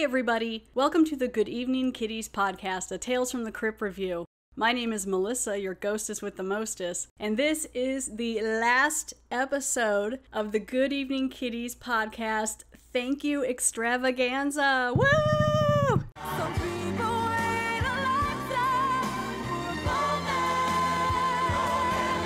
Hey everybody, welcome to the Good Evening Kitties podcast, a Tales from the Crypt review. My name is Melissa, your ghostess with the mostest, and this is the last episode of the Good Evening Kitties podcast. Thank you, Extravaganza! Woo! Some people wait a lifetime for a moment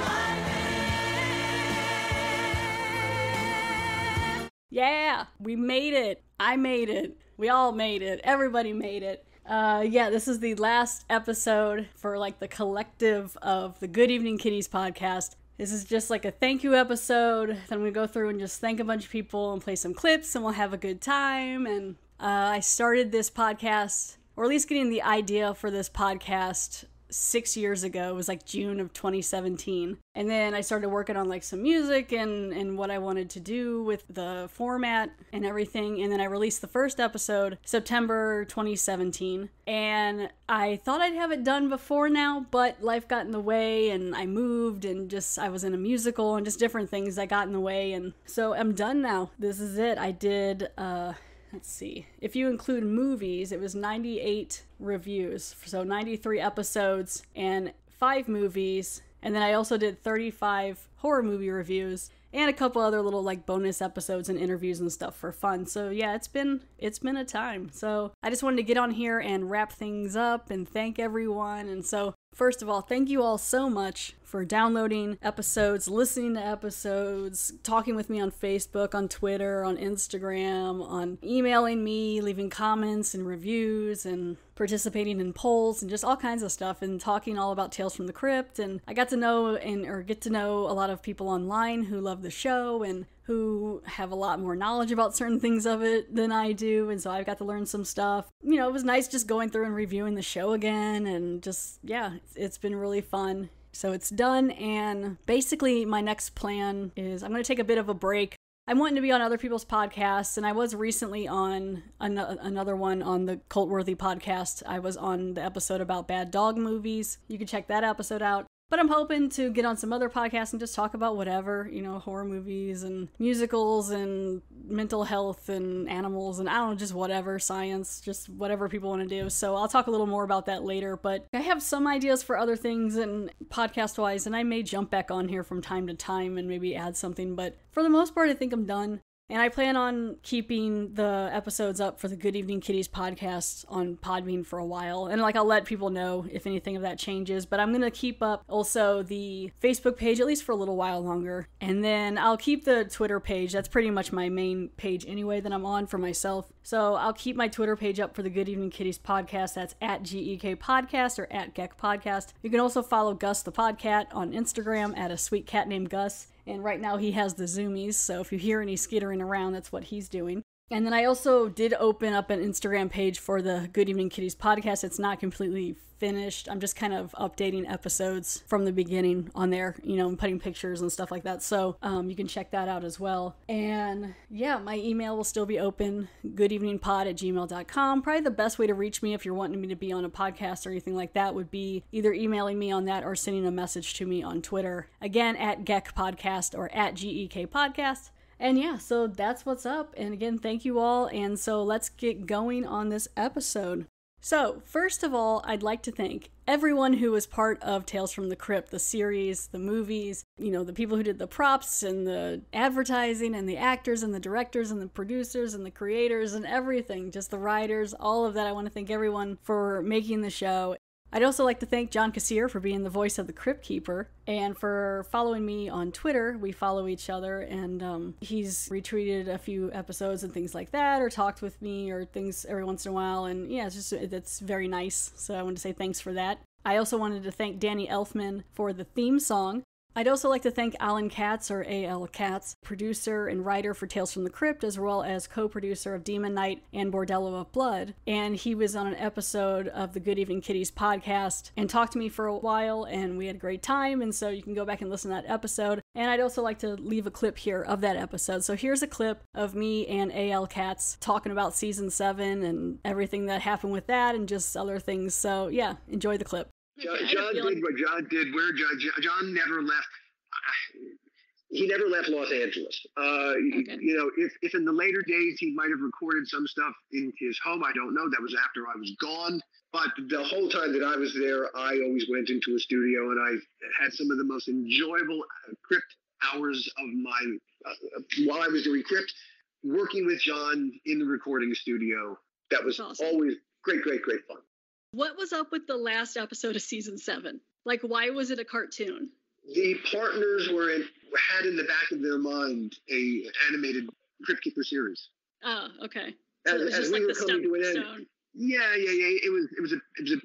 like this. Yeah, we made it. I made it. We all made it. Everybody made it. This is the last episode for like the collective of the Good Evening Kitties podcast. This is just like a thank you episode. Then we go through and just thank a bunch of people and play some clips and we'll have a good time. And I started this podcast, or at least getting the idea for this podcast 6 years ago. It was like June of 2017. And then I started working on like some music and what I wanted to do with the format and everything. And then I released the first episode September 2017. And I thought I'd have it done before now, but life got in the way and I moved and I was in a musical and just different things that got in the way. And so I'm done now. This is it. I did, let's see. If you include movies, it was 98 reviews. So 93 episodes and 5 movies. And then I also did 35 horror movie reviews and a couple other little like bonus episodes and interviews and stuff for fun. So yeah, it's been a time. So I just wanted to get on here and wrap things up and thank everyone. And so first of all, thank you all so much for downloading episodes, listening to episodes, talking with me on Facebook, on Twitter, on Instagram, on emailing me, leaving comments and reviews, and participating in polls and just all kinds of stuff, and talking all about Tales from the Crypt. And I got to know get to know a lot of people online who love the show and who have a lot more knowledge about certain things of it than I do, and so I got to learn some stuff. You know, it was nice just going through and reviewing the show again, and just, yeah, it's been really fun. So it's done, and basically my next plan is I'm going to take a bit of a break. I'm wanting to be on other people's podcasts, and I was recently on another one on the Cult-Worthy podcast. I was on the episode about bad dog movies. You can check that episode out. But I'm hoping to get on some other podcasts and just talk about whatever, you know, horror movies and musicals and mental health and animals and I don't know, just whatever, science, just whatever people want to do. So I'll talk a little more about that later, but I have some ideas for other things and podcast-wise, and I may jump back on here from time to time and maybe add something, but for the most part, I think I'm done. And I plan on keeping the episodes up for the Good Evening Kitties podcast on Podbean for a while. And I'll let people know if anything of that changes. But I'm going to keep up also the Facebook page, at least for a little while longer. And then I'll keep the Twitter page. That's pretty much my main page anyway that I'm on for myself. So I'll keep my Twitter page up for the Good Evening Kitties podcast. That's at GEK Podcast or at Gek Podcast. You can also follow Gus the Podcat on Instagram at a sweet cat named Gus. And right now he has the zoomies, so if you hear any skittering around, that's what he's doing. And then I also did open up an Instagram page for the Good Evening Kitties podcast. It's not completely finished. I'm just kind of updating episodes from the beginning on there, you know, and putting pictures and stuff like that. So you can check that out as well. And yeah, my email will still be open, goodeveningpod@gmail.com. Probably the best way to reach me if you're wanting me to be on a podcast or anything like that would be either emailing me on that or sending a message to me on Twitter. Again, at Gek Podcast or at GEK Podcast. And yeah, so that's what's up. And again, thank you all. And so let's get going on this episode. So first of all, I'd like to thank everyone who was part of Tales from the Crypt, the series, the movies, you know, the people who did the props and the advertising and the actors and the directors and the producers and the creators and everything, just the writers, all of that. I want to thank everyone for making the show. I'd also like to thank John Kassir for being the voice of the Crypt Keeper and for following me on Twitter. We follow each other, and he's retweeted a few episodes and things like that, or talked with me or things every once in a while, and yeah, it's very nice, so I want to say thanks for that. I also wanted to thank Danny Elfman for the theme song. I'd also like to thank Alan Katz, or A.L. Katz, producer and writer for Tales from the Crypt, as well as co-producer of Demon Knight and Bordello of Blood. And he was on an episode of the Good Evening Kitties podcast and talked to me for a while, and we had a great time, and so you can go back and listen to that episode. And I'd also like to leave a clip here of that episode. So here's a clip of me and A.L. Katz talking about season 7 and everything that happened with that and just other things. So yeah, enjoy the clip. John did what John did. John never left. he never left Los Angeles. Okay. You know, if in the later days he might have recorded some stuff in his home, I don't know. That was after I was gone. But the whole time that I was there, I always went into a studio, and I had some of the most enjoyable Crypt hours of my while I was doing Crypt, working with John in the recording studio. That was awesome. Always great fun. What was up with the last episode of season 7? Like, why was it a cartoon? The partners had in the back of their mind a animated Crypt Keeper series. Oh, okay. So it was as just we like were the coming to an end. stone. Yeah. It was a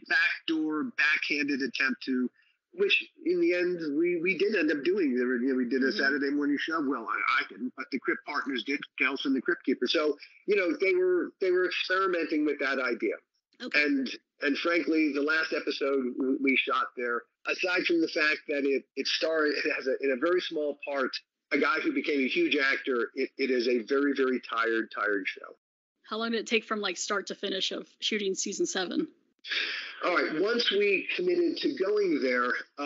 backhanded attempt to, which in the end we did end up doing. We did a Saturday morning show. Well, I didn't, but the Crypt partners did, Kels and the Crypt Keeper. So they were experimenting with that idea. Okay. And frankly, the last episode we shot there, aside from the fact that it has in a very small part a guy who became a huge actor, it is a very, very tired show. How long did it take from like start to finish of shooting season 7? All right. Once we committed to going there,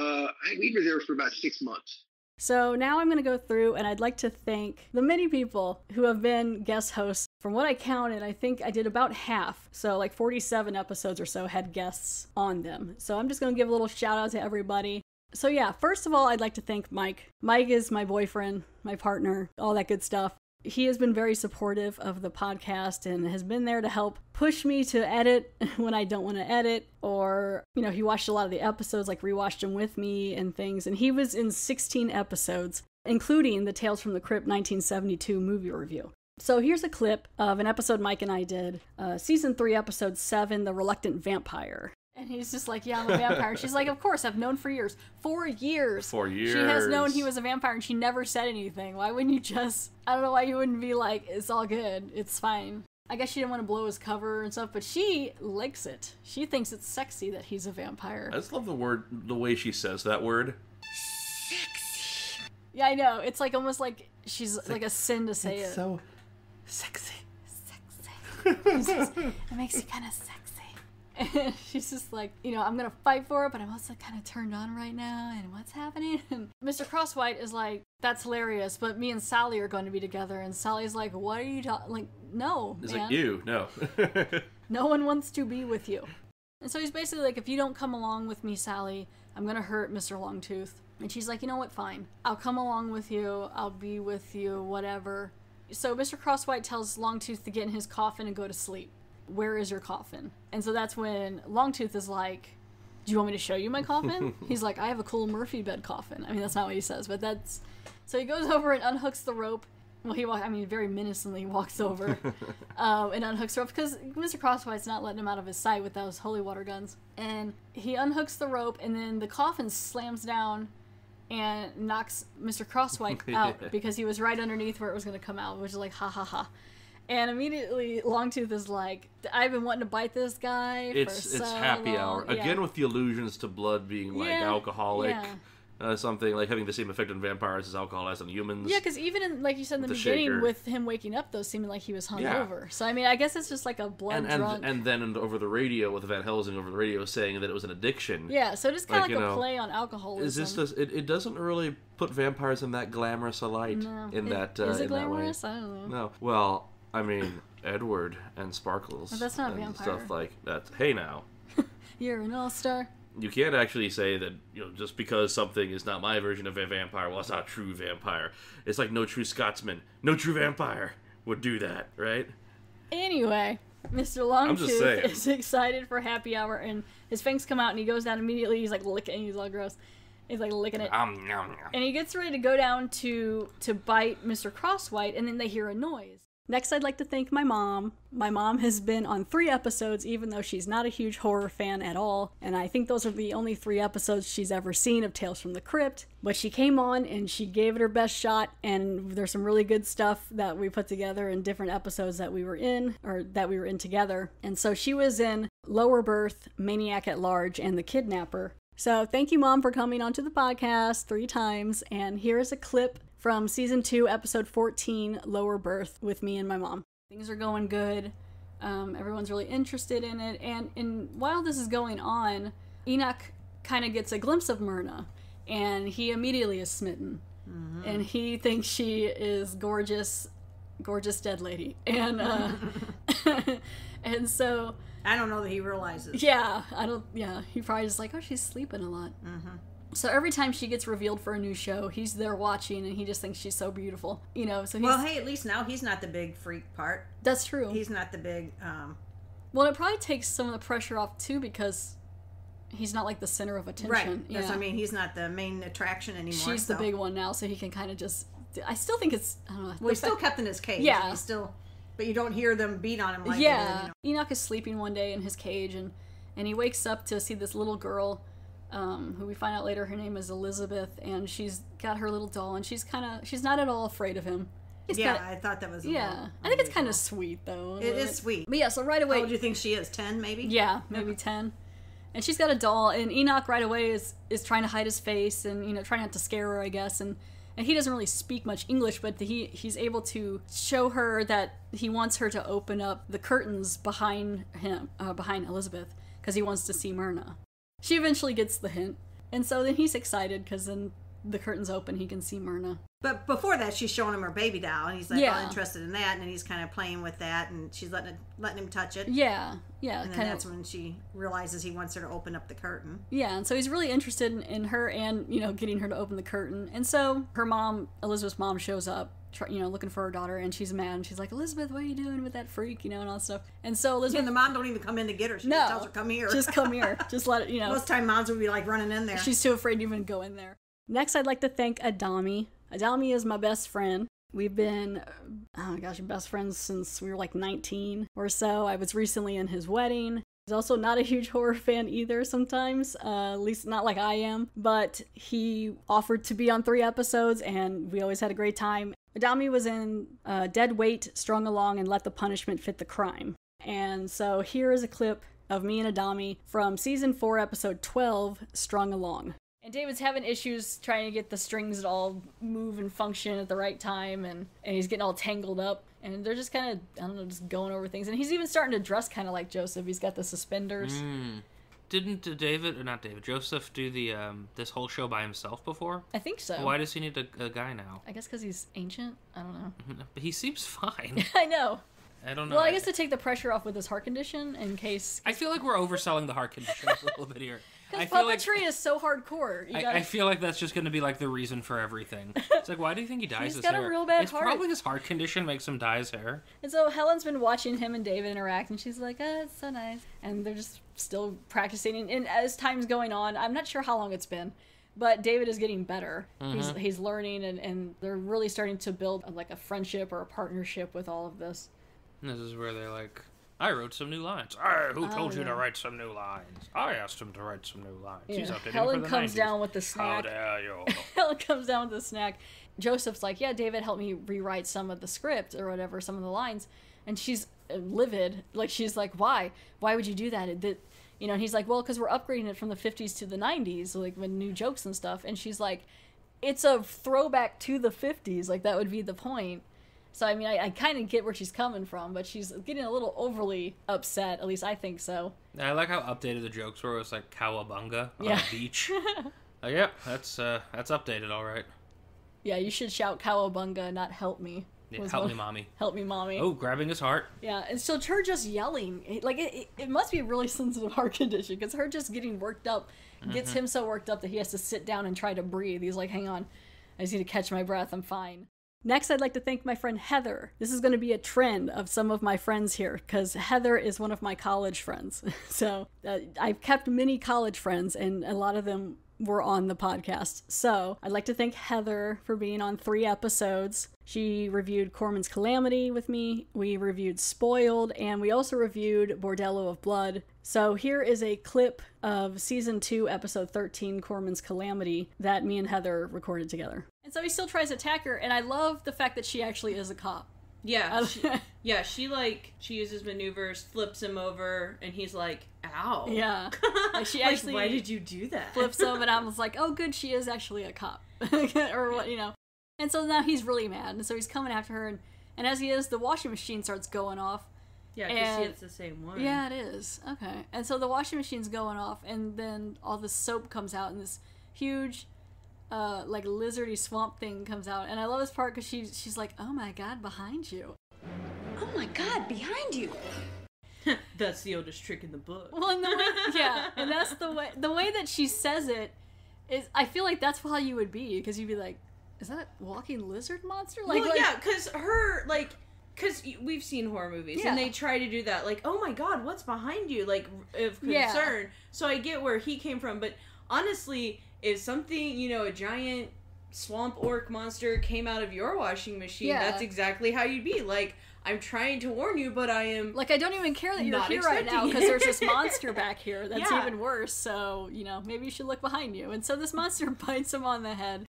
we were there for about 6 months. So now I'm going to go through, and I'd like to thank the many people who have been guest hosts. From what I counted, I think I did about half. So like 47 episodes or so had guests on them. So I'm just going to give a little shout out to everybody. So yeah, first of all, I'd like to thank Mike. Mike is my boyfriend, my partner, all that good stuff. He has been very supportive of the podcast and has been there to help push me to edit when I don't want to edit, or, he watched a lot of the episodes, like rewatched them with me and things. And he was in 16 episodes, including the Tales from the Crypt 1972 movie review. So here's a clip of an episode Mike and I did, season 3, episode 7, The Reluctant Vampire. And he's just like, yeah, I'm a vampire. And she's like, of course, I've known for years. 4 years. 4 years. She has known he was a vampire, and she never said anything. Why wouldn't you just... I don't know why you wouldn't be like, it's all good. It's fine. I guess she didn't want to blow his cover and stuff, but she likes it. She thinks it's sexy that he's a vampire. I just love the way she says that word. Sexy. Yeah, I know. It's like almost like she's like a sin to say it. It's so sexy. Sexy. It makes you kind of sexy. And she's just like, I'm going to fight for it, but I'm also kind of turned on right now, and what's happening? And Mr. Crosswhite is like, that's hilarious, but me and Sally are going to be together. And Sally's like, what are you talking? Like, no, It's man. like, you, no. No one wants to be with you. And so he's basically like, if you don't come along with me, Sally, I'm going to hurt Mr. Longtooth. And she's like, you know what, fine. I'll come along with you. I'll be with you, whatever. So Mr. Crosswhite tells Longtooth to get in his coffin and go to sleep. Where is your coffin? And so that's when Longtooth is like, do you want me to show you my coffin? He's like, I have a cool Murphy bed coffin. I mean, that's not what he says, but that's... So he goes over and unhooks the rope. Well, very menacingly walks over and unhooks the rope, because Mr. Crosswhite's not letting him out of his sight with those holy water guns. And he unhooks the rope, and then the coffin slams down and knocks Mr. Crosswhite out because he was right underneath where it was going to come out, which is like, ha ha ha. And immediately Longtooth is like, I've been wanting to bite this guy for so It's happy long. hour. Yeah. Again with the allusions to blood being like alcoholic. Yeah. Something like having the same effect on vampires as alcohol has on humans. Yeah, because even in, like you said in the beginning, shaker. with him waking up, though, seeming like he was hungover. So, I mean, I guess it's just like a blood drunk. And then over the radio, with Van Helsing over the radio saying that it was an addiction. Yeah, so just kind of like a play on alcoholism. Is this it doesn't really put vampires in that glamorous a light. No. Is it glamorous? I don't know. No. Well, I mean, Edward and Sparkles. But that's not a and vampire. Stuff like that. Hey, now. You're an all-star. You can't actually say that, just because something is not my version of a vampire, well, it's not a true vampire. It's like no true Scotsman, no true vampire would do that, right? Anyway, Mr. Longtooth is excited for happy hour, and his fangs come out, and he goes down immediately. He's like licking, he's all gross. He's like licking it. And he gets ready to go down to bite Mr. Crosswhite, and then they hear a noise. Next, I'd like to thank my mom. My mom has been on 3 episodes, even though she's not a huge horror fan at all. And I think those are the only 3 episodes she's ever seen of Tales from the Crypt. But she came on and she gave it her best shot. And there's some really good stuff that we put together in different episodes that we were in, or that we were in together. And so she was in Lower Berth, Maniac at Large, and The Kidnapper. So thank you, Mom, for coming onto the podcast 3 times. And here is a clip from Season 2, Episode 14, Lower Berth, with me and my mom. Things are going good. Everyone's really interested in it. And while this is going on, Enoch kind of gets a glimpse of Myrna, and he immediately is smitten. and he thinks she is gorgeous dead lady. And and so I don't know that he realizes. Yeah, he probably just like, oh, she's sleeping a lot. So every time she gets revealed for a new show, he's there watching, and he just thinks she's so beautiful, you know. So well, hey, at least now he's not the big freak part. That's true. He's not the big. Well, it probably takes some of the pressure off too, because he's not like the center of attention. Right. That's what I mean. He's not the main attraction anymore. She's the big one now, so he can kind of just. I still think it's. I don't know. Well, he's still kept in his cage. Yeah. He's still. But you don't hear them beat on him like yeah. they did, you know. Enoch is sleeping one day in his cage, and he wakes up to see this little girl, who we find out later her name is Elizabeth, and she's got her little doll, and she's not at all afraid of him. I thought that was. Yeah, I think it's kind of sweet though. It is sweet. But yeah, so right away. How old do you think she is? 10, maybe. Yeah, maybe 10. And she's got a doll, and Enoch right away is trying to hide his face, and trying not to scare her, I guess, and he doesn't really speak much English, but he's able to show her that he wants her to open up the curtains behind him, behind Elizabeth, because he wants to see Myrna. She eventually gets the hint, and so then he's excited, because then the curtains open, he can see Myrna. But before that, she's showing him her baby doll, and he's like all Yeah. interested in that, and then he's kind of playing with that, and she's letting him touch it. Yeah, And then that's when she realizes he wants her to open up the curtain. Yeah, and so he's really interested in her and, getting her to open the curtain. And so her mom, Elizabeth's mom, shows up, looking for her daughter, and she's mad, and she's like, Elizabeth, what are you doing with that freak, and all that stuff. And so Elizabeth... And the mom don't even come in to get her. She just tells her, come here. Just come here. Just let it, Most time moms would be like running in there. She's too afraid to even go in there. Next, I'd like to thank Adami. Adami is my best friend. We've been, best friends since we were like 19 or so. I was recently in his wedding. He's also not a huge horror fan either sometimes, at least not like I am. But he offered to be on 3 episodes, and we always had a great time. Adami was in Dead Weight, Strung Along, and Let the Punishment Fit the Crime. And so here is a clip of me and Adami from Season 4, Episode 12, Strung Along. And David's having issues trying to get the strings to all move and function at the right time, and he's getting all tangled up. And they're just kind of, just going over things. And he's even starting to dress kind of like Joseph. He's got the suspenders. Didn't Joseph do the this whole show by himself before? I think so. Why does he need a guy now? I guess because he's ancient? I don't know. But he seems fine. I know. I don't know. Well, I guess to take the pressure off with his heart condition in case... I feel like we're overselling the heart condition a little bit here. Because puppetry is so hardcore. I feel like that's just going to be like the reason for everything. It's like, why do you think he dyes his hair? He's got a real bad heart. It's probably his heart condition makes him dye his hair. And so Helen's been watching him and David interact, and she's like, oh, it's so nice. And they're just still practicing. And as time's going on, I'm not sure how long it's been, but David is getting better. Mm-hmm. He's learning, and they're really starting to build like a friendship or a partnership with all of this. And this is where they're like, I wrote some new lines. Who told you to write some new lines? I asked him to write some new lines. Yeah. He's updating Helen for the comes 90s. down with the snack. How dare you? Helen comes down with the snack. Joseph's like, yeah, David helped me rewrite some of the script or whatever, some of the lines. And she's livid. Like, she's like, why? Why would you do that? And he's like, well, because we're upgrading it from the 50s to the 90s, like with new jokes and stuff. And she's like, it's a throwback to the 50s. Like, that would be the point. So, I mean, I kind of get where she's coming from, but she's getting a little overly upset. At least I think so. I like how updated the jokes were. It was like cowabunga on Yeah. a beach. Yeah, that's updated, all right. Yeah, you should shout cowabunga, not help me. Yeah, help me, mommy. Help me, mommy. Oh, grabbing his heart. Yeah, and so her just yelling, like, it must be a really sensitive heart condition, because her just getting worked up gets him so worked up that he has to sit down and try to breathe. He's like, hang on, I just need to catch my breath, I'm fine. Next, I'd like to thank my friend Heather. This is going to be a trend of some of my friends here, because Heather is one of my college friends. So I've kept many college friends, and a lot of them were on the podcast. So I'd like to thank Heather for being on 3 episodes. She reviewed Corman's Calamity with me. We reviewed Spoiled, and we also reviewed Bordello of Blood. So here is a clip of Season 2, Episode 13, Corman's Calamity, that me and Heather recorded together. And so he still tries to attack her, and I love the fact that she actually is a cop. Yeah, she uses maneuvers, flips him over, and he's like, ow. Yeah. Like she Like, actually why did you do that? flips him, and I was like, oh good, she is actually a cop. Or what, And so now he's really mad, and so he's coming after her, and as he is, the washing machine starts going off. Yeah, because it's the same one. Yeah, it is. Okay. And so the washing machine's going off, and then all this soap comes out in this huge like lizardy swamp thing comes out, and I love this part because she's like, "Oh my god, behind you!" Oh my god, behind you! That's the oldest trick in the book. Well, and and that's the way that she says it is. I feel like that's how you would be, because you'd be like, "Is that a walking lizard monster?" Like, well, yeah, because we've seen horror movies and they try to do that, like, "Oh my god, what's behind you?" Like, of concern. Yeah. So I get where he came from, but honestly, if something, a giant swamp orc monster came out of your washing machine, that's exactly how you'd be. Like, I'm trying to warn you, but I am... Like, I don't even care that you're here right now, because there's this monster back here that's even worse, so, maybe you should look behind you. And so this monster bites him on the head.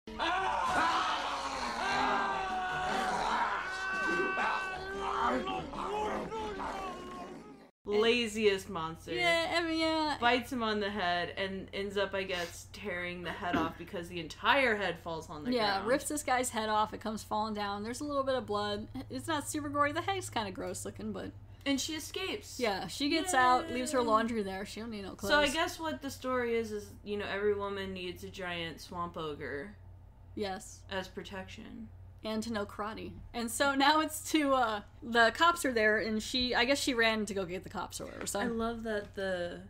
Laziest monster. Yeah. Bites him on the head and ends up, I guess, tearing the head off because the entire head falls on the ground. Yeah, rips this guy's head off. It comes falling down. There's a little bit of blood. It's not super gory. The head's kind of gross looking, but... And she escapes. Yeah, she gets out, leaves her laundry there. She don't need no clothes. So I guess what the story is, every woman needs a giant swamp ogre. Yes. As protection. And to know karate. And so now it's to, the cops are there, and I guess she ran to go get the cops or whatever. So I love that the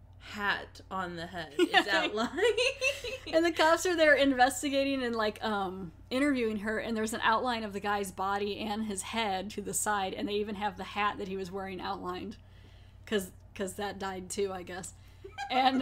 hat on the head is outlined. And the cops are there investigating and, like, interviewing her, and there's an outline of the guy's body and his head to the side, and they even have the hat that he was wearing outlined. Because that died too, I guess. And,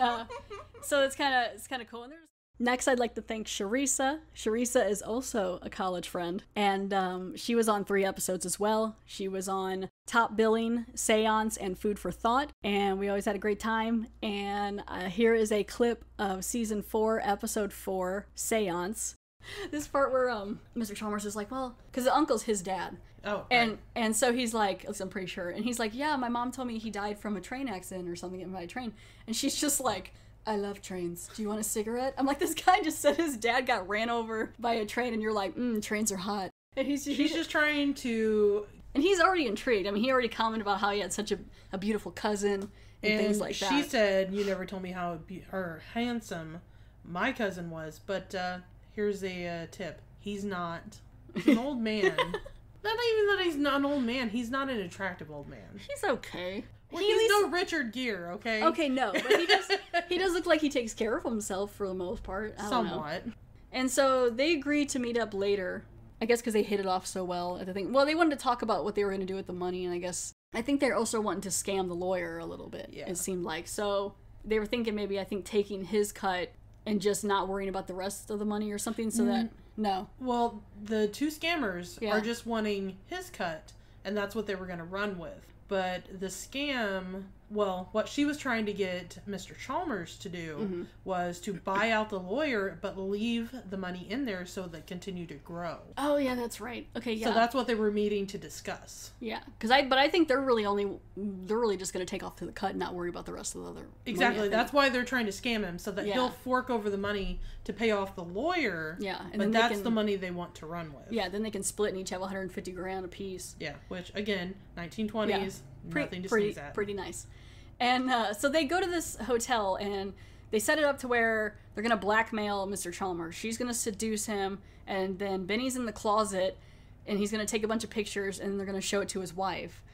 so it's kind of cool. And next, I'd like to thank Sharisa. Sharisa is also a college friend, and she was on 3 episodes as well. She was on Top Billing, Seance, and Food for Thought, and we always had a great time. And here is a clip of Season 4, Episode 4, Seance. This part where Mr. Chalmers is like, well, because the uncle's his dad. Oh, right. And so he's like, I'm pretty sure, and he's like, yeah, my mom told me he died from a train accident or something by a train, and she's just like, I love trains. Do you want a cigarette? I'm like, this guy just said his dad got ran over by a train, and you're like, trains are hot. And he's just trying to... And he's already intrigued. I mean, he already commented about how he had such a beautiful cousin and things like that. She said, you never told me how handsome my cousin was, but here's a tip. He's not. He's an old man. Not even that he's not an old man. He's not an attractive old man. He's okay. Well, he's no Richard Gere, okay? Okay, no, but he does look like he takes care of himself for the most part. I don't know. And so they agreed to meet up later, I guess because they hit it off so well at the thing. Well, they wanted to talk about what they were going to do with the money, and I think they're also wanting to scam the lawyer a little bit, it seemed like. So they were thinking maybe, I think, taking his cut and just not worrying about the rest of the money or something, so that... No. Well, the 2 scammers are just wanting his cut, and that's what they were going to run with. But the scam, well, what she was trying to get Mr. Chalmers to do was to buy out the lawyer, but leave the money in there so that continue to grow. Oh, yeah, that's right. Okay, yeah. So that's what they were meeting to discuss. Yeah, but I think they're really just going to take off to the cut and not worry about the rest of the other Exactly. money, that's why they're trying to scam him, so that he'll fork over the money to pay off the lawyer. Yeah, and but that's the money they want to run with. Yeah, then they can split and each have $150,000 a piece. Yeah, which again, 1920s, nothing to sneeze at. Pretty nice. And so they go to this hotel and they set it up to where they're going to blackmail Mr. Chalmers. She's going to seduce him, and then Benny's in the closet and he's going to take a bunch of pictures and they're going to show it to his wife.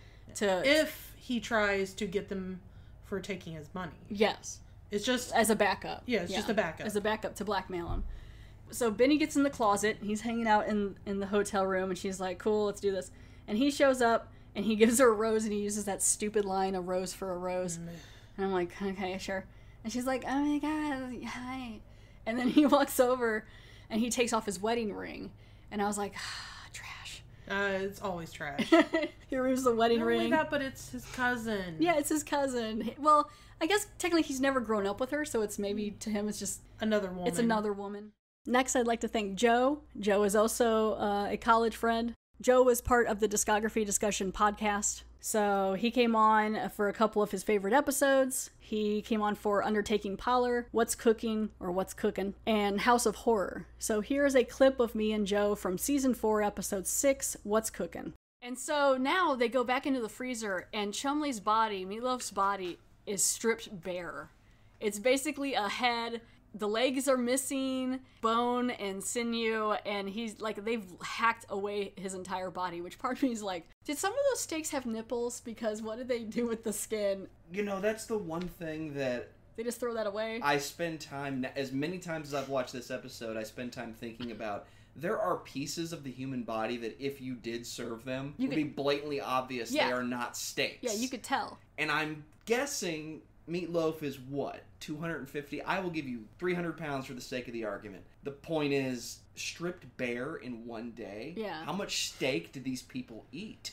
If he tries to get them for taking his money. Yes. It's just... As a backup. Yeah, it's just a backup. As a backup to blackmail him. So Benny gets in the closet. He's hanging out in the hotel room, and she's like, cool, let's do this. And he shows up, and he gives her a rose, and he uses that stupid line, a rose for a rose. And I'm like, okay, sure. And she's like, oh my God, hi. And then he walks over, and he takes off his wedding ring. And I was like, trash. It's always trash. He removes the wedding ring. That, but it's his cousin. Yeah, it's his cousin. Well, I guess technically he's never grown up with her, so it's maybe to him it's just... Another woman. It's another woman. Next, I'd like to thank Joe. Joe is also a college friend. Joe was part of the Discography Discussion podcast. So he came on for a couple of his favorite episodes. He came on for Undertaking Parlor, What's Cooking, or What's Cookin', and House of Horror. So here's a clip of me and Joe from Season 4, Episode 6, What's Cookin'. And so now they go back into the freezer, and Chumley's body, Meatloaf's body, is stripped bare. It's basically a head the legs are missing, bone and sinew, and he's like, they've hacked away his entire body, which part of me is like, did some of those steaks have nipples? Because what did they do with the skin? You know, that's the one thing that... They just throw that away? I spend time, as many times as I've watched this episode, I spend time thinking about, there are pieces of the human body that if you did serve them, would be blatantly obvious they are not steaks. Yeah, you could tell. And I'm guessing Meatloaf is what? 250? I will give you 300 pounds for the sake of the argument. The point is, stripped bare in one day? Yeah. How much steak did these people eat?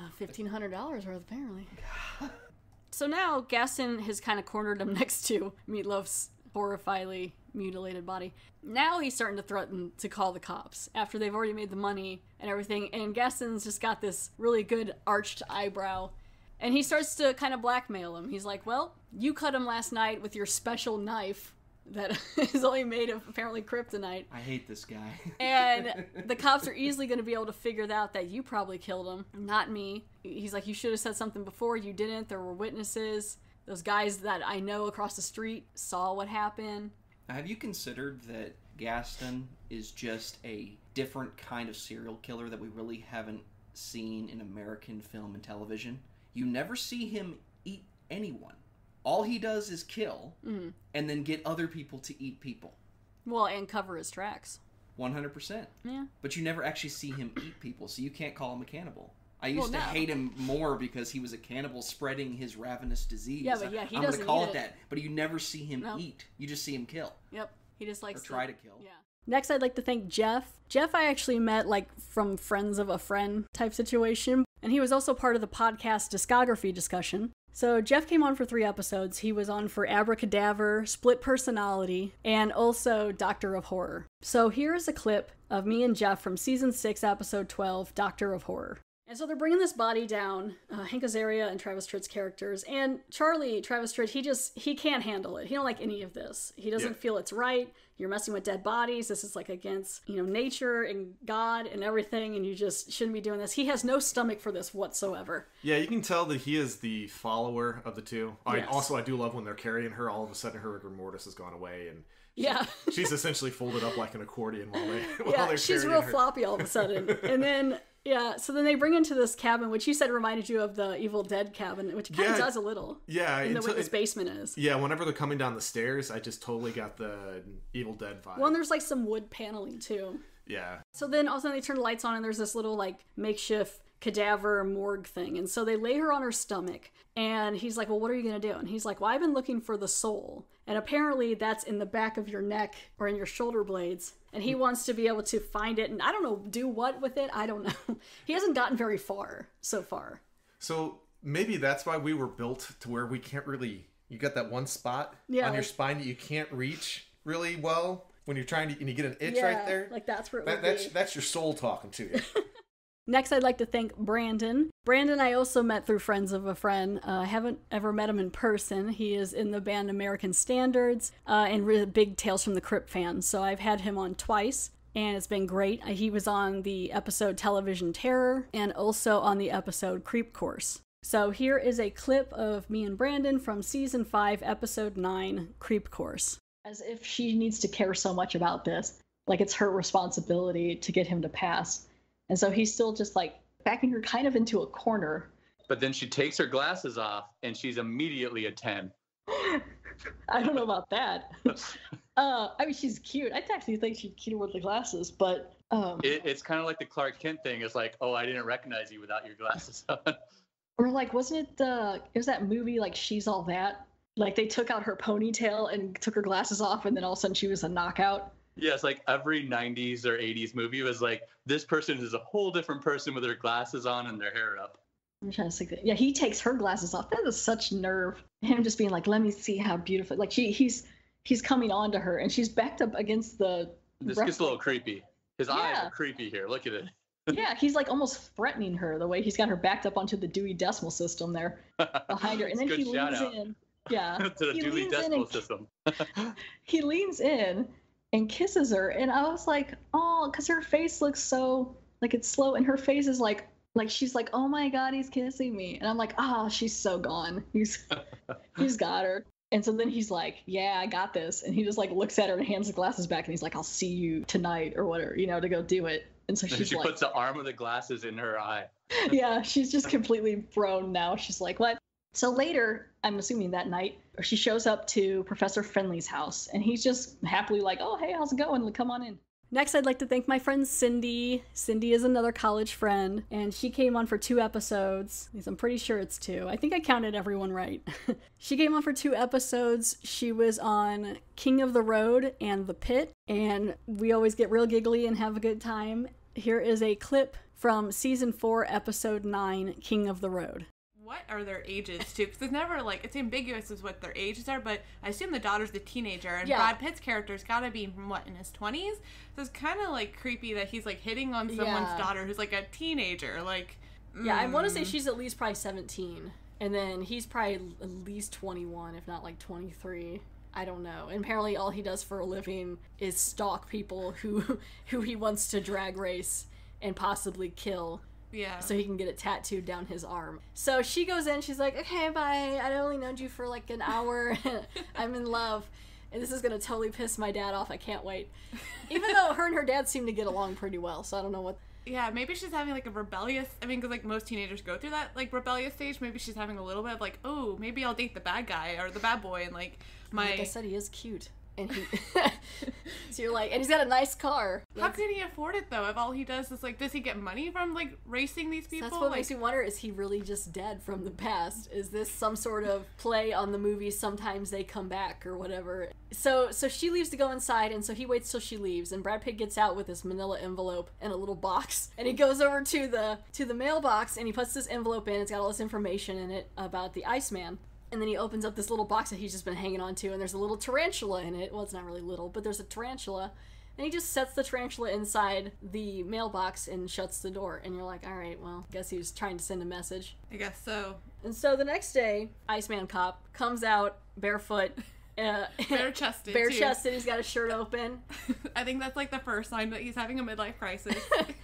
$1,500 worth, apparently. So now, Gaston has kind of cornered him next to Meatloaf's horrifyingly mutilated body. Now he's starting to threaten to call the cops after they've already made the money and everything. And Gaston's just got this really good arched eyebrow. And he starts to kind of blackmail him. He's like, well, you cut him last night with your special knife that is only made of apparently kryptonite. I hate this guy. And the cops are easily going to be able to figure out that you probably killed him, not me. He's like, you should have said something before. You didn't. There were witnesses. Those guys that I know across the street saw what happened. Now, have you considered that Gaston is just a different kind of serial killer that we really haven't seen in American film and television? You never see him eat anyone. All he does is kill and then get other people to eat people. Well, and cover his tracks. 100%. Yeah. But you never actually see him eat people, so you can't call him a cannibal. I used to hate him more because he was a cannibal spreading his ravenous disease. Yeah, but yeah, he I'm doesn't gonna call eat it that. But you never see him eat. You just see him kill. Yep. He just likes or try to kill. Yeah. Next, I'd like to thank Jeff. Jeff I actually met like from Friends of a Friend type situation. And he was also part of the podcast discography discussion. So Jeff came on for 3 episodes. He was on for Abracadaver, Split Personality, and also Doctor of Horror. So here's a clip of me and Jeff from Season 6, Episode 12, Doctor of Horror. And so they're bringing this body down, Hank Azaria and Travis Tritt's characters, and Charlie, Travis Tritt, he can't handle it. He don't like any of this. He doesn't feel it's right. You're messing with dead bodies. This is like against, nature and God and everything, and you just shouldn't be doing this. He has no stomach for this whatsoever. Yeah, you can tell that he is the follower of the two. Yes. I do love when they're carrying her, all of a sudden her rigor mortis has gone away, and she's essentially folded up like an accordion while they're she's real floppy all of a sudden. And then... Yeah, so then they bring into this cabin, which you said reminded you of the Evil Dead cabin, which kind of does a little. Yeah. In the way this basement is. Yeah, whenever they're coming down the stairs, I just totally got the Evil Dead vibe. Well, and there's like some wood paneling too. Yeah. So then all of a sudden they turn the lights on and there's this little like makeshift cadaver morgue thing. And so they lay her on her stomach and he's like, well, what are you going to do? And he's like, well, I've been looking for the soul. And apparently that's in the back of your neck or in your shoulder blades. And he wants to be able to find it and I don't know, do what with it? I don't know. He hasn't gotten very far so far. So maybe that's why we were built to where we can't really, you got that one spot on your spine that you can't reach really well when you're trying to, and you get an itch right there. Like that's where it would be. That's your soul talking to you. Next, I'd like to thank Brandon. Brandon I also met through Friends of a Friend. I haven't ever met him in person. He is in the band American Standards and really big Tales from the Crypt fan. So I've had him on twice, and it's been great. He was on the episode Television Terror and also on the episode Creep Course. So here is a clip of me and Brandon from Season 5, Episode 9, Creep Course. As if she needs to care so much about this. Like it's her responsibility to get him to pass. And so he's still just like backing her kind of into a corner. But then she takes her glasses off and she's immediately a 10. I don't know about that. I mean, she's cute. I actually think she's cute with the glasses, but... It's kind of like the Clark Kent thing. It's like, oh, I didn't recognize you without your glasses on. Or like, wasn't it it was that movie, like, She's All That? Like, they took out her ponytail and took her glasses off, and then all of a sudden she was a knockout. Yeah, it's like every 90s or 80s movie was like, this person is a whole different person with their glasses on and their hair up. I'm trying to think that. Yeah, he takes her glasses off. That is such nerve. Him just being like, let me see how beautiful. Like, he's coming on to her, and she's backed up against the... This gets a little creepy. His eyes are creepy here. Look at it. Yeah, he's like almost threatening her the way he's got her backed up onto the Dewey Decimal System there behind her. And then he leans in. Yeah. To the Dewey Decimal System. He leans in and kisses her, and I was like, oh, because her face looks so, like, it's slow, and her face is like she's like, oh my god, he's kissing me, and I'm like, she's so gone. He's got her. And so then he's like, yeah, I got this. And he just like looks at her and hands the glasses back. And he's like, I'll see you tonight or whatever, to go do it. And so she like, puts the arm of the glasses in her eye. Yeah, she's just completely thrown now. She's like, what? So later, I'm assuming that night, she shows up to Professor Finley's house. And he's just happily like, oh, hey, how's it going? Come on in. Next, I'd like to thank my friend Cindy. Cindy is another college friend, and she came on for 2 episodes. At least I'm pretty sure it's 2. I think I counted everyone right. She came on for 2 episodes. She was on King of the Road and The Pit, and we always get real giggly and have a good time. Here is a clip from Season 4, Episode 9, King of the Road. What are their ages too? Because it's never it's ambiguous as what their ages are, but I assume the daughter's the teenager, and Brad Pitt's character's gotta be in his 20s. So it's kind of creepy that he's hitting on someone's daughter who's a teenager. Yeah, I want to say she's at least probably 17, and then he's probably at least 21, if not 23. I don't know. And apparently all he does for a living is stalk people who he wants to drag race and possibly kill. Yeah. So he can get it tattooed down his arm. So she goes in, she's like, okay, bye. I only known you for an hour. I'm in love. And this is going to totally piss my dad off. I can't wait. Even though her and her dad seem to get along pretty well. So I don't know what. Yeah, maybe she's having a rebellious, because most teenagers go through that rebellious stage. Maybe she's having a little bit of oh, maybe I'll date the bad guy or the bad boy. And like I said, he is cute. And he, so you're like, and he's got a nice car. How can he afford it though? If all he does is does he get money from racing these people? So that's what makes me wonder: is he really just dead from the past? Is this some sort of play on the movie? Sometimes they come back or whatever. So she leaves to go inside, and so he waits till she leaves, and Brad Pitt gets out with this manila envelope and a little box, and he goes over to the mailbox, and he puts this envelope in. It's got all this information in it about the Iceman. And then he opens up this little box that he's just been hanging on to, and there's a little tarantula in it. Well, it's not really little, but there's a tarantula. And he just sets the tarantula inside the mailbox and shuts the door. And you're like, all right, well, I guess he was trying to send a message. I guess so. And so the next day, Iceman Cop comes out barefoot. Bare-chested, Bare-chested, he's got his shirt open. I think that's the first sign that he's having a midlife crisis.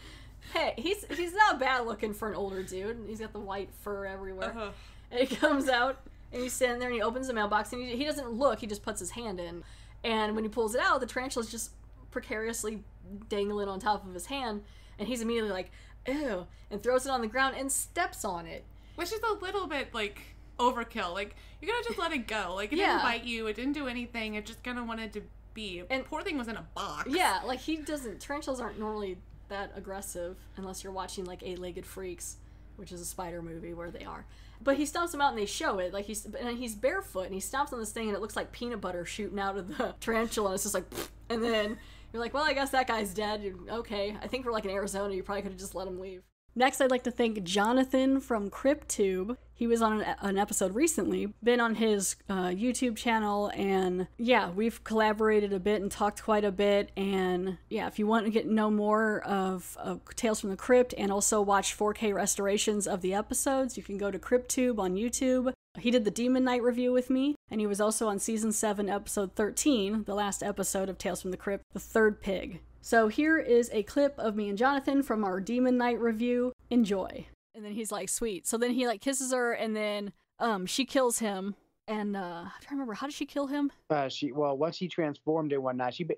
Hey, he's not bad looking for an older dude. He's got the white fur everywhere. Uh-huh. And he comes out. And he's standing there and he opens the mailbox and he doesn't look, he just puts his hand in. And when he pulls it out, the tarantula's just precariously dangling on top of his hand. And he's immediately like, ew, and throws it on the ground and steps on it. Which is a little bit overkill. You're gonna just let it go. It didn't bite you, it didn't do anything, it just kind of wanted to be. And poor thing was in a box. Yeah, tarantulas aren't normally that aggressive unless you're watching 8-Legged Freaks, which is a spider movie where they are. But he stomps him out and they show it. He's barefoot and he stomps on this thing and it looks like peanut butter shooting out of the tarantula. And it's just and then you're like, well, I guess that guy's dead. Okay. I think we're in Arizona. You probably could have just let him leave. Next, I'd like to thank Jonathan from CryptTube. He was on an episode recently, been on his YouTube channel, and yeah, we've collaborated a bit and talked quite a bit. And yeah, if you want to know more of Tales from the Crypt and also watch 4K restorations of the episodes, you can go to CryptTube on YouTube. He did the Demon Knight review with me, and he was also on Season 7, Episode 13, the last episode of Tales from the Crypt, The Third Pig. So here is a clip of me and Jonathan from our Demon Knight review. Enjoy. And then he's like, sweet. So then he kisses her, and then she kills him. And I'm trying to remember, how did she kill him? Once he transformed and whatnot, she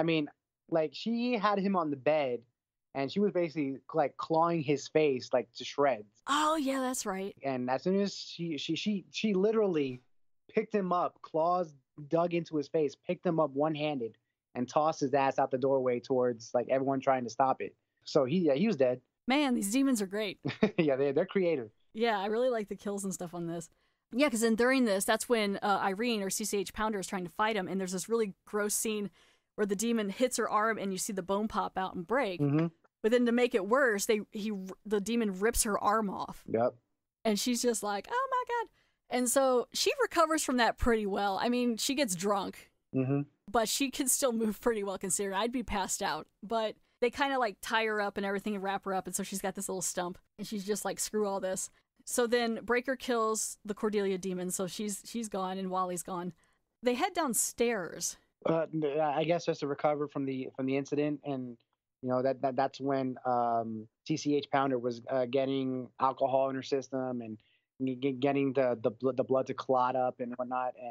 had him on the bed, and she was basically clawing his face to shreds. Oh yeah, that's right. And as soon as she literally picked him up, claws dug into his face, picked him up one-handed, and tossed his ass out the doorway towards everyone trying to stop it. So he was dead. Man, these demons are great. Yeah, they're creative. Yeah, I really like the kills and stuff on this. Yeah, because then during this, that's when Irene or CCH Pounder is trying to fight him, and there's this really gross scene where the demon hits her arm and you see the bone pop out and break. Mm-hmm. But then to make it worse, the demon rips her arm off. Yep. And she's just like, oh my God. And so she recovers from that pretty well. I mean, she gets drunk. Mm-hmm. But she can still move pretty well considering. I'd be passed out. But they kind of tie her up and everything and wrap her up. And so she's got this little stump. And she's just screw all this. So then Breaker kills the Cordelia demon. So she's gone and Wally's gone. They head downstairs. I guess just to recover from the incident. And, that's when CCH Pounder was getting alcohol in her system and getting the blood to clot up and whatnot. And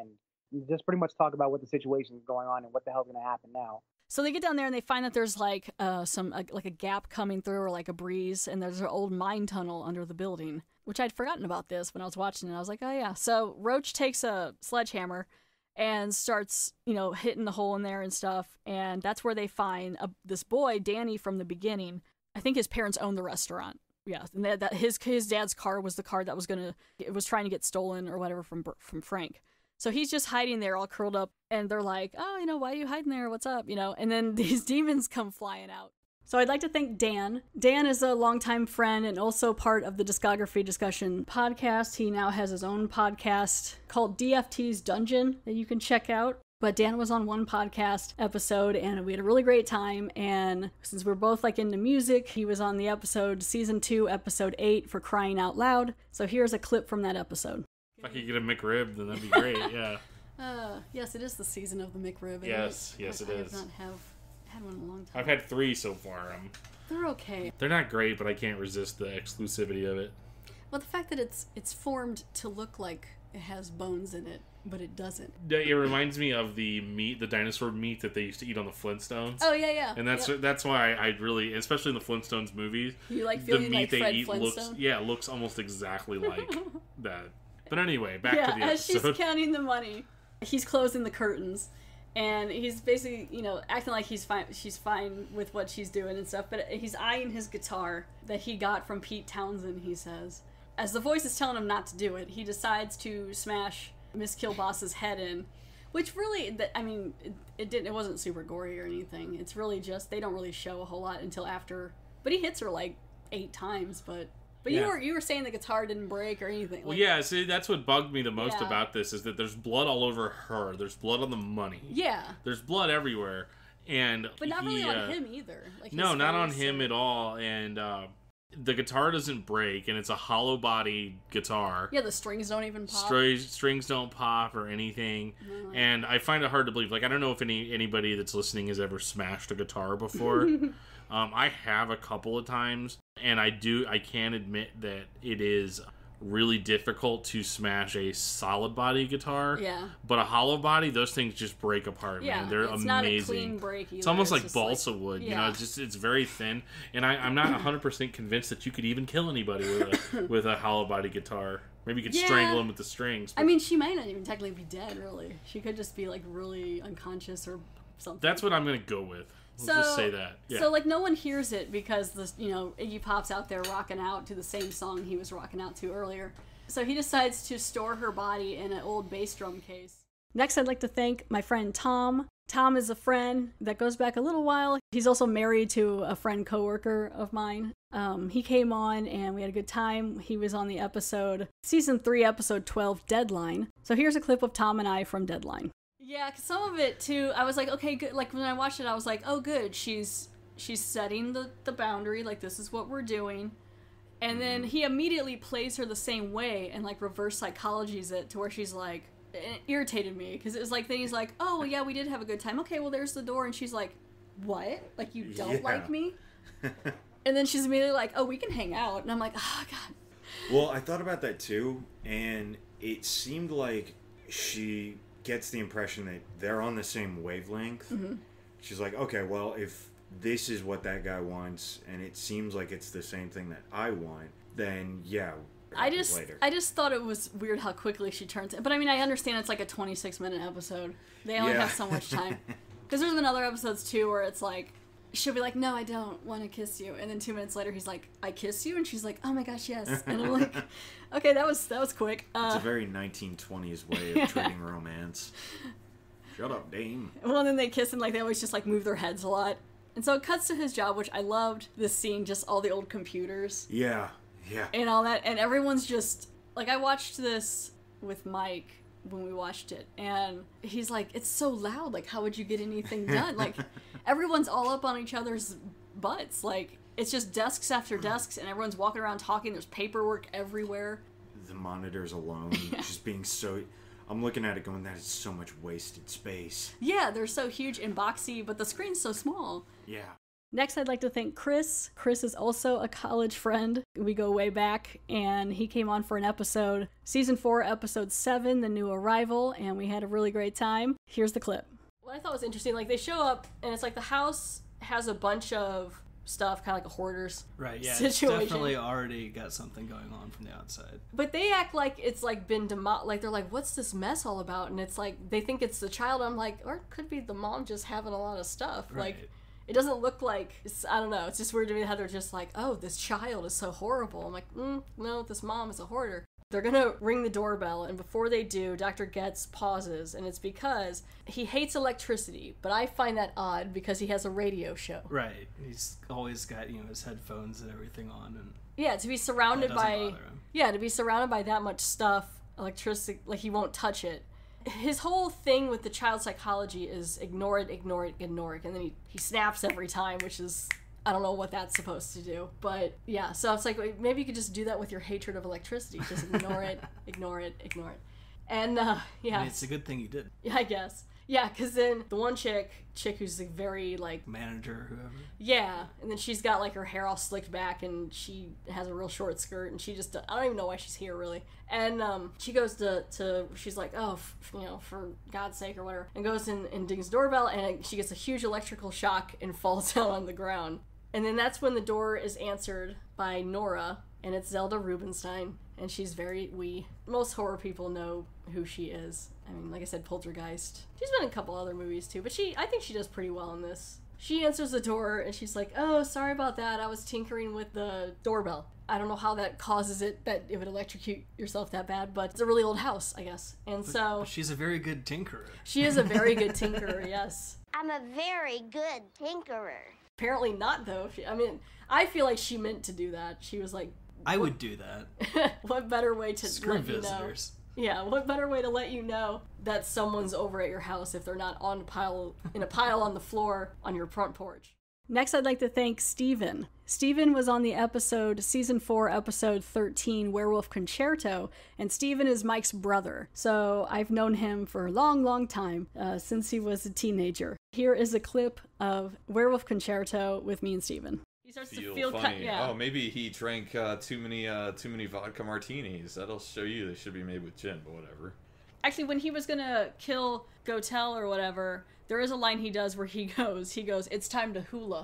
just pretty much talk about what the situation is going on and what the hell's going to happen now. So they get down there and they find that there's like like a gap coming through or like a breeze, and there's an old mine tunnel under the building, which I'd forgotten about this when I was watching it. I was like, oh yeah. So Roach takes a sledgehammer and starts, hitting the hole in there and stuff, and that's where they find this boy, Danny, from the beginning. I think his parents owned the restaurant. Yeah, and that his dad's car was the car that was trying to get stolen or whatever from Frank. So he's just hiding there all curled up, and they're like, oh, why are you hiding there? What's up? And then these demons come flying out. So I'd like to thank Dan. Dan is a longtime friend and also part of the Discography Discussion podcast. He now has his own podcast called DFT's Dungeon that you can check out. But Dan was on one podcast episode, and we had a really great time. And since we're both into music, he was on the episode, season 2, episode 8 for Crying Out Loud. So here's a clip from that episode. If I could get a McRib, then that'd be great, yeah. Yes, it is the season of the McRib. Yes, it is. I have not had one in a long time. I've had 3 so far. They're okay. They're not great, but I can't resist the exclusivity of it. Well, the fact that it's formed to look like it has bones in it, but it doesn't. It reminds me of the dinosaur meat that they used to eat on the Flintstones. Oh, yeah. And that's why I really, especially in the Flintstones movies, you feeling the meat like they Fred eat Flintstone? looks almost exactly like that. But anyway, back to the episode. As she's counting the money, he's closing the curtains, and he's basically, acting like he's fine. She's fine with what she's doing and stuff. But he's eyeing his guitar that he got from Pete Townsend. He says, as the voice is telling him not to do it, he decides to smash Miss Kilboss's head in, which really, it wasn't super gory or anything. It's really just they don't really show a whole lot until after. But he hits her 8 times, But yeah. you were saying the guitar didn't break or anything. Well, yeah, see, that's what bugged me the most about this, is that there's blood all over her. There's blood on the money. Yeah. There's blood everywhere. But not really on him either. No, not on him at all. And the guitar doesn't break, and it's a hollow body guitar. Yeah, the strings don't even pop. Strings don't pop or anything. No. And I find it hard to believe. I don't know if anybody that's listening has ever smashed a guitar before. I have a couple of times, and I can admit that it is really difficult to smash a solid body guitar. Yeah. But a hollow body, those things just break apart, man. They're it's amazing. Not a clean break either. It's almost like balsa wood, it's very thin. And I'm not 100% convinced that you could even kill anybody with a hollow body guitar. Maybe you could strangle them with the strings. But she might not even technically be dead, really. She could just be really unconscious or something. That's what I'm going to go with. We'll just say that. Yeah. So no one hears it because Iggy Pop's out there rocking out to the same song he was rocking out to earlier. So he decides to store her body in an old bass drum case. Next, I'd like to thank my friend Tom. Tom is a friend that goes back a little while. He's also married to a friend coworker of mine. He came on and we had a good time. He was on the episode, season 3, episode 12, Deadline. So here's a clip of Tom and I from Deadline. Yeah, 'cause some of it too, I was like, okay, good. When I watched it, I was like, oh, good. She's setting the boundary. This is what we're doing. And then he immediately plays her the same way and reverse psychologies it to where she's like, it irritated me because it was then he's like, oh, well, yeah, we did have a good time. Okay, well, there's the door. And she's like, what? You don't like me? And then she's immediately like, oh, we can hang out. And I'm like, oh, God. Well, I thought about that too. And it seemed like she gets the impression that they're on the same wavelength. Mm-hmm. She's like, okay, well, if this is what that guy wants and it seems like it's the same thing that I want, then yeah, I just thought it was weird how quickly she turns it. But I understand it's a 26-minute episode. They only have so much time. Because there's been other episodes too where it's she'll be like, no, I don't want to kiss you. And then 2 minutes later, he's like, I kiss you? And she's like, oh my gosh, yes. And I'm like, okay, that was quick. It's a very 1920s way of treating romance. Shut up, dame. Well, and then they kiss and they always just move their heads a lot. And so it cuts to his job, which I loved this scene, just all the old computers. Yeah. And all that. And everyone's just, I watched this with Mike when we watched it, and he's like, it's so loud, how would you get anything done? Everyone's all up on each other's butts. It's just desks after desks, and everyone's walking around talking. There's paperwork everywhere. The monitors alone just being so... I'm looking at it going, that is so much wasted space. Yeah, they're so huge and boxy, but the screen's so small. Yeah. Next, I'd like to thank Chris. Chris is also a college friend. We go way back, and he came on for an episode, Season 4, Episode 7, The New Arrival, and we had a really great time. Here's the clip. What I thought was interesting, like, they show up, and it's like the house has a bunch of stuff, kind of like a hoarder's situation. It's definitely already got something going on from the outside. But they act like it's, like, been like, they're like, what's this mess all about? And it's like, they think it's the child. I'm like, or it could be the mom just having a lot of stuff. Right. Like, it doesn't look like, I don't know, it's just weird to me how they're just like, oh, this child is so horrible. I'm like, no, this mom is a hoarder. They're gonna ring the doorbell, and before they do, Dr. Getz pauses, and it's because he hates electricity, but I find that odd because he has a radio show. Right. He's always got, his headphones and everything on, and yeah, to be surrounded by that much stuff, electricity, like he won't touch it. His whole thing with the child psychology is ignore it, and then he snaps every time, which is, I don't know what that's supposed to do. But yeah, so it's like, maybe you could just do that with your hatred of electricity. Just ignore it, ignore it. And yeah. I mean, it's a good thing you did. Yeah, I guess. Yeah, because then the one chick who's like very like... manager, whoever. Yeah, and then she's got like her hair all slicked back and she has a real short skirt and she just... I don't even know why she's here really. And she goes to she's like, oh, for God's sake or whatever. And goes in and dings the doorbell and she gets a huge electrical shock and falls down on the ground. And then that's when the door is answered by Nora, and it's Zelda Rubinstein, and she's very wee. Most horror people know who she is. I mean, like I said, Poltergeist. She's been in a couple other movies too, but I think she does pretty well in this. She answers the door, and she's like, oh, sorry about that, I was tinkering with the doorbell. I don't know how that causes it, that it would electrocute yourself that bad, but it's a really old house, I guess. And so... But she's a very good tinkerer. She is a very good tinkerer, yes. I'm a very good tinkerer. Apparently not, though. I feel like she meant to do that. She was like... I would do that. What better way to Screw let visitors. you know? Yeah, what better way to let you know that someone's over at your house if they're not in a pile on the floor on your front porch? Next, I'd like to thank Steven. Steven was on the episode, Season 4, Episode 13, Werewolf Concerto, and Steven is Mike's brother. So I've known him for a long, long time, since he was a teenager. Here is a clip of Werewolf Concerto with me and Steven. He starts to feel funny. yeah. Oh, maybe he drank too many vodka martinis. That'll show you they should be made with gin, but whatever. Actually, when he was gonna kill Gotel or whatever, there is a line he does where he goes, it's time to hula.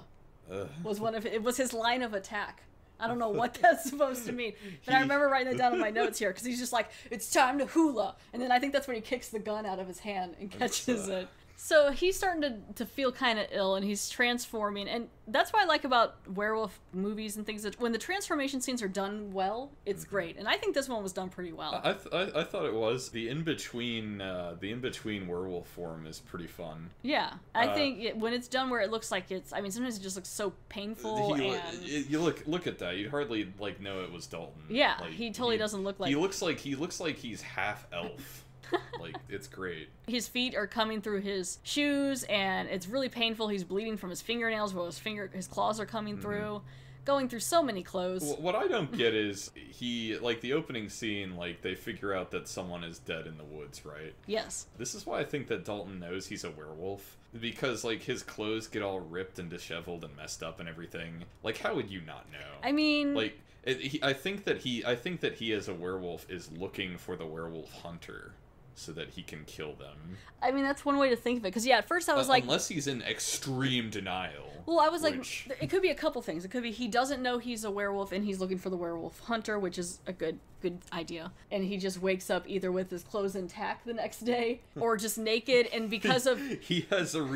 It was his line of attack. I don't know what that's supposed to mean, but I remember writing that down in my notes here, because he's just like, it's time to hula, and then I think that's when he kicks the gun out of his hand and catches it. So he's starting to feel kind of ill, and he's transforming, and that's what I like about werewolf movies and things, that when the transformation scenes are done well, it's great, and I think this one was done pretty well. I thought it was. The in-between werewolf form is pretty fun. Yeah, I think when it's done where it looks like sometimes it just looks so painful, you look at that, you'd hardly know it was Dalton. Yeah, he totally doesn't look like... He looks like he's half elf. It's great. His feet are coming through his shoes, and it's really painful. He's bleeding from his fingernails, while his claws are coming through, going through so many clothes. What I don't get is the opening scene, they figure out that someone is dead in the woods, right? Yes. This is why I think that Dalton knows he's a werewolf, because his clothes get all ripped and disheveled and messed up and everything. How would you not know? I mean, I think that he as a werewolf is looking for the werewolf hunter, so that he can kill them. I mean, that's one way to think of it. Because, yeah, at first I was like... Unless he's in extreme denial. Well, I was like, it could be a couple things. It could be he doesn't know he's a werewolf and he's looking for the werewolf hunter, which is a good idea. And he just wakes up either with his clothes intact the next day, or just naked, and because of... he has a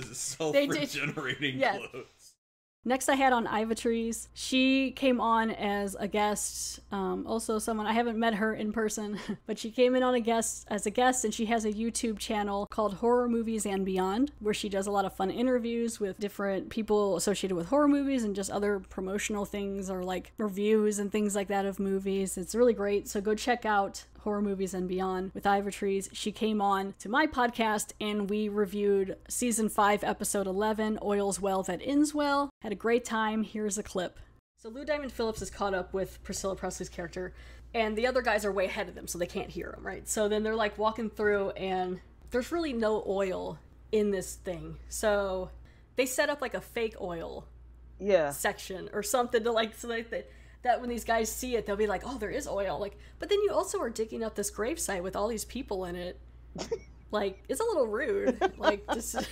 self-regenerating clothes. Next I had on Ivatries. She came on as a guest, also someone, I haven't met her in person, but she came in as a guest, and she has a YouTube channel called Horror Movies and Beyond, where she does a lot of fun interviews with different people associated with horror movies and just other promotional things, or reviews and things like that of movies. It's really great, so go check out Horror Movies and Beyond with Ivatries. She came on to my podcast and we reviewed Season 5, Episode 11, Oil's Well That Ends Well. Had a great time. Here's a clip. So Lou Diamond Phillips is caught up with Priscilla Presley's character, and the other guys are way ahead of them, so they can't hear him, right? So then they're walking through, and there's really no oil in this thing. So they set up a fake oil section or something to like, so like that when these guys see it, they'll be like, oh, there is oil. Like, but then you also are digging up this gravesite with all these people in it. Like, it's a little rude. Like, just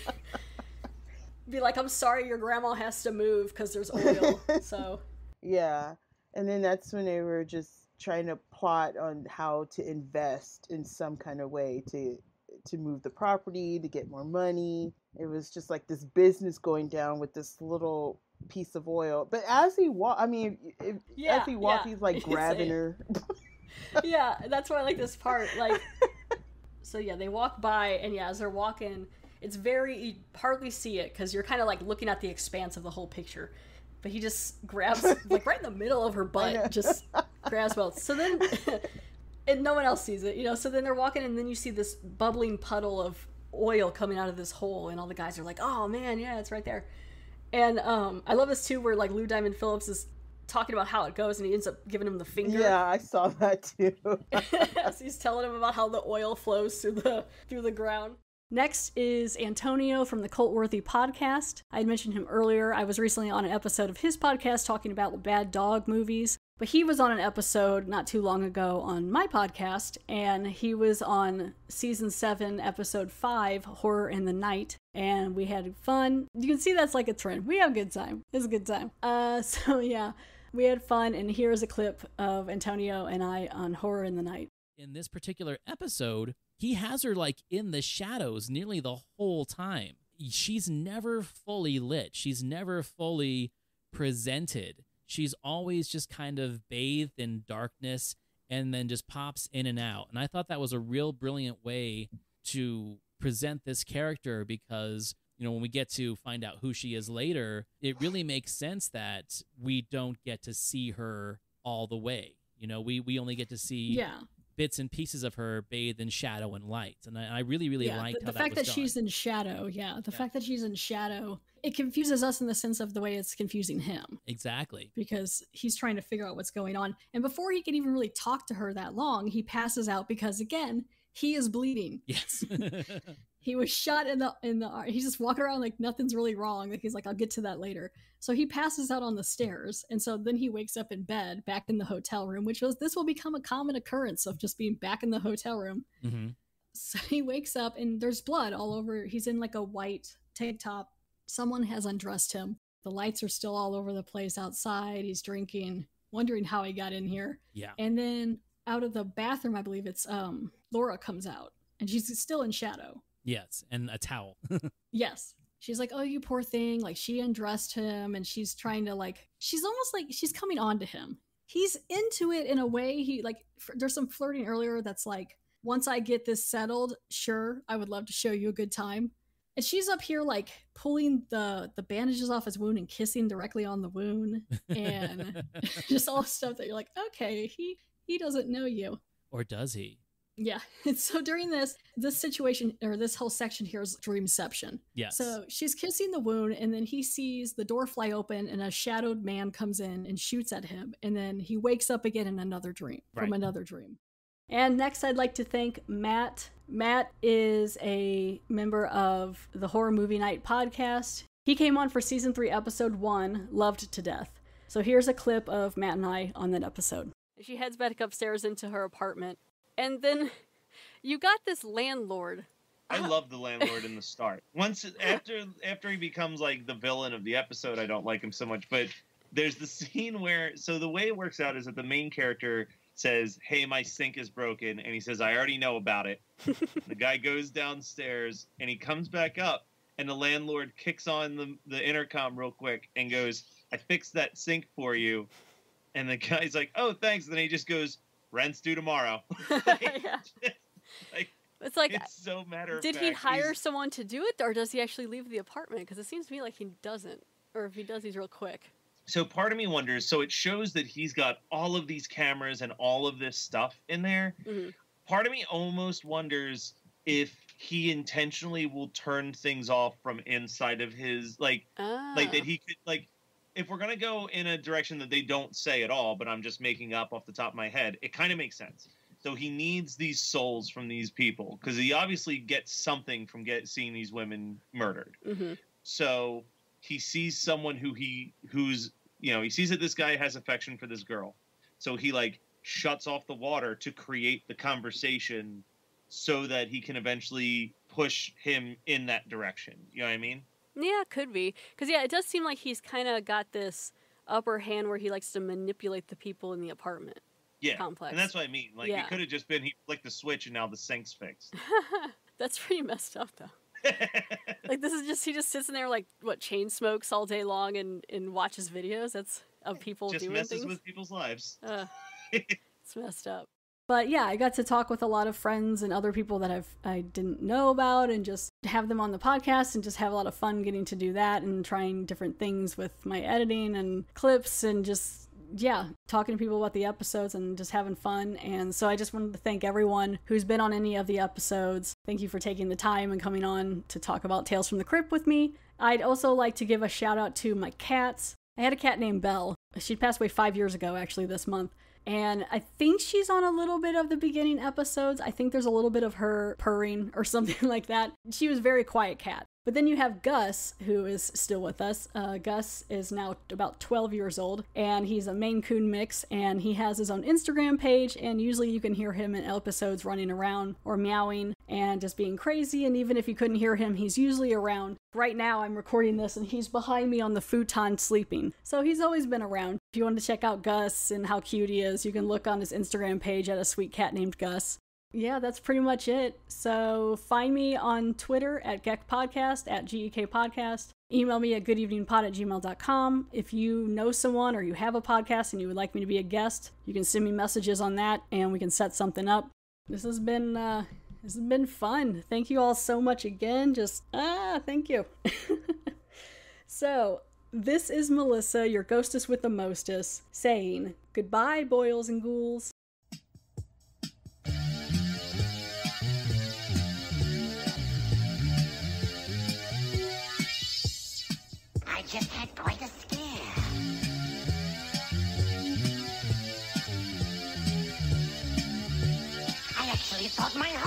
be like, I'm sorry your grandma has to move because there's oil. So. Yeah. And then that's when they were just trying to plot on how to invest in some kind of way to move the property, to get more money. It was just like this business going down with this little piece of oil. But as he walked, I mean, as he walked, he's like grabbing her. Yeah, that's why I like this part. Like, so yeah, they walk by, and yeah, as they're walking, it's very, you hardly see it because you're kind of like looking at the expanse of the whole picture. But he just grabs, like right in the middle of her butt, just grabs both. So then, and no one else sees it, you know, so then they're walking, and then you see this bubbling puddle of oil coming out of this hole, and all the guys are like, oh man, yeah, it's right there. And I love this too, where like Lou Diamond Phillips is talking about how it goes, and he ends up giving him the finger. Yeah, I saw that too. As he's telling him about how the oil flows through the ground. Next is Antonio from the Cultworthy podcast. I had mentioned him earlier. I was recently on an episode of his podcast talking about bad dog movies, but he was on an episode not too long ago on my podcast, and he was on season 7, episode 5, Horror in the Night, and we had fun. You can see that's like a trend. We have a good time. It's a good time. So yeah, we had fun, and here's a clip of Antonio and I on Horror in the Night. In this particular episode, he has her like in the shadows nearly the whole time. She's never fully lit. She's never fully presented. She's always just kind of bathed in darkness and then just pops in and out. And I thought that was a real brilliant way to present this character because, you know, when we get to find out who she is later, it really makes sense that we don't get to see her all the way. You know, we only get to see bits and pieces of her bathed in shadow and light. And I really, really liked how the fact that was that she's in shadow. The fact that she's in shadow, it confuses us in the sense of the way it's confusing him. Exactly. Because he's trying to figure out what's going on. And before he can even really talk to her that long, he passes out because, again, he is bleeding. Yes. He was shot in the he's just walking around like nothing's really wrong. Like he's like, I'll get to that later. So he passes out on the stairs, and so then he wakes up in bed back in the hotel room, this will become a common occurrence of just being back in the hotel room. Mm-hmm. So he wakes up and there's blood all over. He's in like a white tank top. Someone has undressed him. The lights are still all over the place outside. He's drinking, wondering how he got in here. Yeah. And then out of the bathroom, I believe it's Laura comes out, and she's still in shadow. Yes, and a towel. Yes. She's like, oh, you poor thing. Like, she undressed him, and she's trying to, like, she's almost like she's coming on to him. He's into it in a way. He, like, there's some flirting earlier that's like, once I get this settled, sure, I would love to show you a good time. And she's up here, like, pulling the bandages off his wound and kissing directly on the wound. And just all stuff that you're like, okay, he doesn't know you. Or does he? Yeah. And so during this situation, or this whole section here is dreamception. Yes. So she's kissing the wound, and then he sees the door fly open, and a shadowed man comes in and shoots at him. And then he wakes up again in another dream, from another dream. And next, I'd like to thank Matt. Matt is a member of the Horror Movie Night podcast. He came on for season 3, episode 1, Loved to Death. So here's a clip of Matt and I on that episode. She heads back upstairs into her apartment. And then you got this landlord. I love the landlord in the start. Once after he becomes like the villain of the episode, I don't like him so much. But there's the scene where, so the way it works out is that the main character says, hey, my sink is broken. And he says, I already know about it. The guy goes downstairs and he comes back up, and the landlord kicks on the intercom real quick and goes, I fixed that sink for you. And the guy's like, oh, thanks. And then he just goes, rent's due tomorrow. It's like, it's so matter of fact. Did he fact. hire someone to do it, or does he actually leave the apartment? Because it seems to me like he doesn't. Or if he does, he's real quick. So part of me wonders, so it shows that he's got all of these cameras and all of this stuff in there. Mm-hmm. Part of me almost wonders if he intentionally will turn things off from inside of his, like that he could, like, if we're going to go in a direction that they don't say at all, but I'm just making up off the top of my head, it kind of makes sense. So he needs these souls from these people, because he obviously gets something from seeing these women murdered. Mm-hmm. So he sees someone who's he sees that this guy has affection for this girl, so he like shuts off the water to create the conversation so that he can eventually push him in that direction. You know what I mean? Yeah, could be. Because, yeah, it does seem like he's kind of got this upper hand where he likes to manipulate the people in the apartment complex. And that's what I mean. Like, it could have just been he flicked the switch and now the sink's fixed. That's pretty messed up, though. Like, this is just, he just sits in there, like, chain smokes all day long and watches videos of people doing things? Just messes with people's lives. It's messed up. But yeah, I got to talk with a lot of friends and other people that I didn't know about and just have them on the podcast and just have a lot of fun getting to do that and trying different things with my editing and clips and just, talking to people about the episodes and just having fun. And so I just wanted to thank everyone who's been on any of the episodes. Thank you for taking the time and coming on to talk about Tales from the Crypt with me. I'd also like to give a shout out to my cats. I had a cat named Belle. She passed away 5 years ago, actually, this month. And I think she's on a little bit of the beginning episodes. I think there's a little bit of her purring or something like that. She was a very quiet cat. But then you have Gus, who is still with us. Gus is now about 12 years old, and he's a Maine Coon mix, and he has his own Instagram page, and usually you can hear him in episodes running around or meowing and just being crazy, and even if you couldn't hear him, he's usually around. Right now, I'm recording this, and he's behind me on the futon sleeping. So he's always been around. If you want to check out Gus and how cute he is, you can look on his Instagram page at a sweet cat named Gus. Yeah, that's pretty much it. So find me on Twitter at GEK at GEK Podcast. Email me at goodeveningpod@gmail.com. If you know someone or you have a podcast and you would like me to be a guest, you can send me messages on that and we can set something up. This has been fun. Thank you all so much again. Thank you. So, this is Melissa, your ghostess with the mostest, saying goodbye, boils and ghouls. I just had quite a scare. I actually thought my